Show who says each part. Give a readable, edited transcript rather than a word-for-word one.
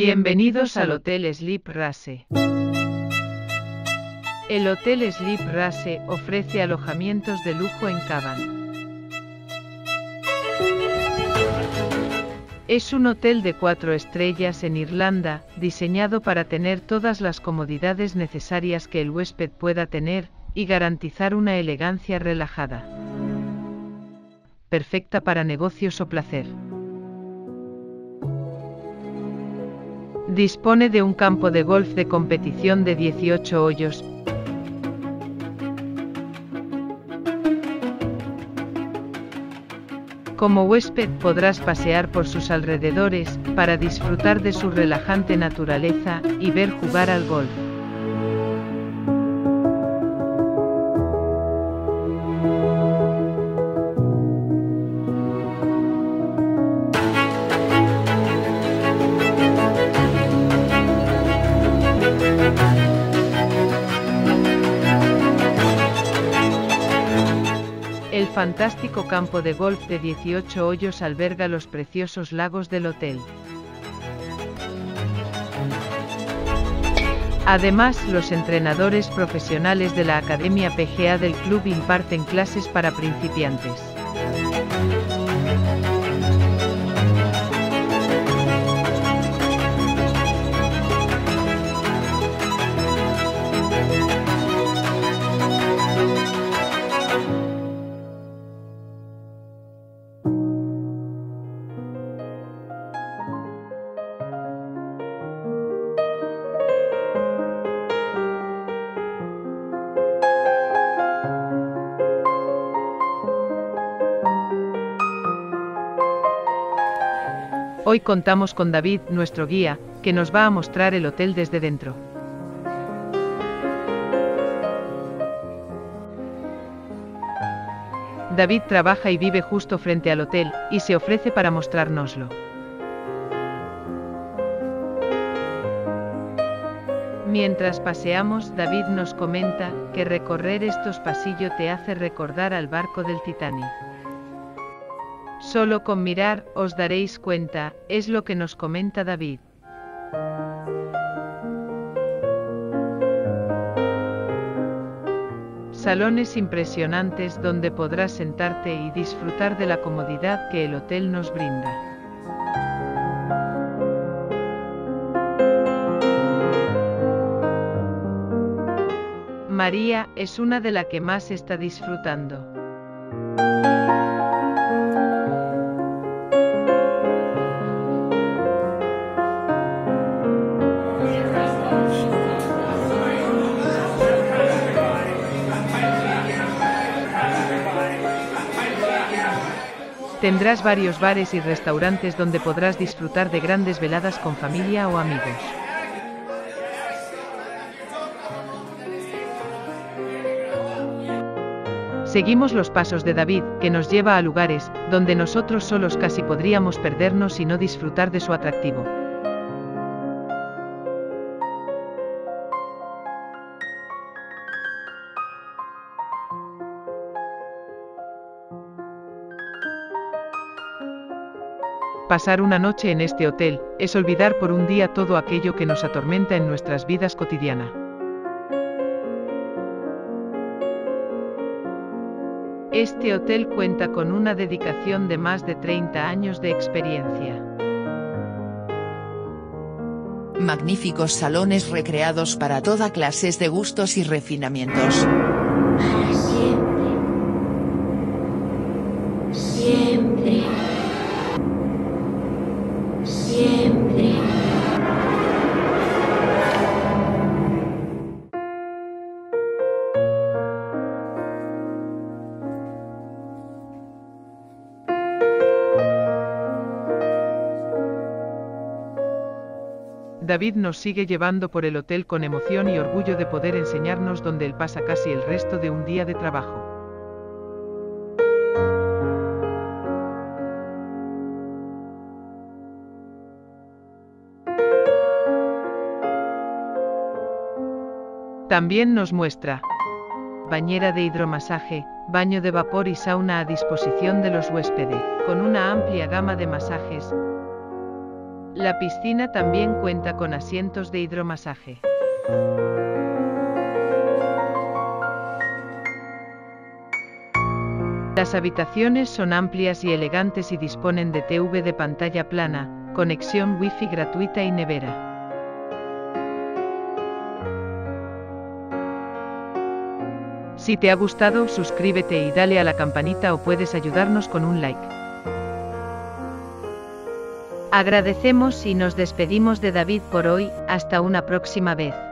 Speaker 1: Bienvenidos al Hotel Sleep Rase. El Hotel Sleep Rase ofrece alojamientos de lujo en Cavan. Es un hotel de 4 estrellas en Irlanda, diseñado para tener todas las comodidades necesarias que el huésped pueda tener, y garantizar una elegancia relajada. Perfecta para negocios o placer. Dispone de un campo de golf de competición de 18 hoyos. Como huésped podrás pasear por sus alrededores, para disfrutar de su relajante naturaleza, y ver jugar al golf. El fantástico campo de golf de 18 hoyos alberga los preciosos lagos del hotel. Además, los entrenadores profesionales de la Academia PGA del club imparten clases para principiantes. Hoy contamos con David, nuestro guía, que nos va a mostrar el hotel desde dentro. David trabaja y vive justo frente al hotel, y se ofrece para mostrárnoslo. Mientras paseamos, David nos comenta que recorrer estos pasillos te hace recordar al barco del Titanic. Solo con mirar, os daréis cuenta, es lo que nos comenta David. Salones impresionantes donde podrás sentarte y disfrutar de la comodidad que el hotel nos brinda. María es una de las que más está disfrutando. Tendrás varios bares y restaurantes donde podrás disfrutar de grandes veladas con familia o amigos. Seguimos los pasos de David, que nos lleva a lugares donde nosotros solos casi podríamos perdernos y no disfrutar de su atractivo. Pasar una noche en este hotel es olvidar por un día todo aquello que nos atormenta en nuestras vidas cotidianas. Este hotel cuenta con una dedicación de más de 30 años de experiencia.
Speaker 2: Magníficos salones recreados para toda clases de gustos y refinamientos.
Speaker 3: Para siempre. Siempre. Siempre.
Speaker 1: David nos sigue llevando por el hotel con emoción y orgullo de poder enseñarnos donde él pasa casi el resto de un día de trabajo. También nos muestra bañera de hidromasaje, baño de vapor y sauna a disposición de los huéspedes, con una amplia gama de masajes. La piscina también cuenta con asientos de hidromasaje. Las habitaciones son amplias y elegantes y disponen de TV de pantalla plana, conexión Wi-Fi gratuita y nevera. Si te ha gustado, suscríbete y dale a la campanita o puedes ayudarnos con un like.
Speaker 4: Agradecemos y nos despedimos de David por hoy, hasta una próxima vez.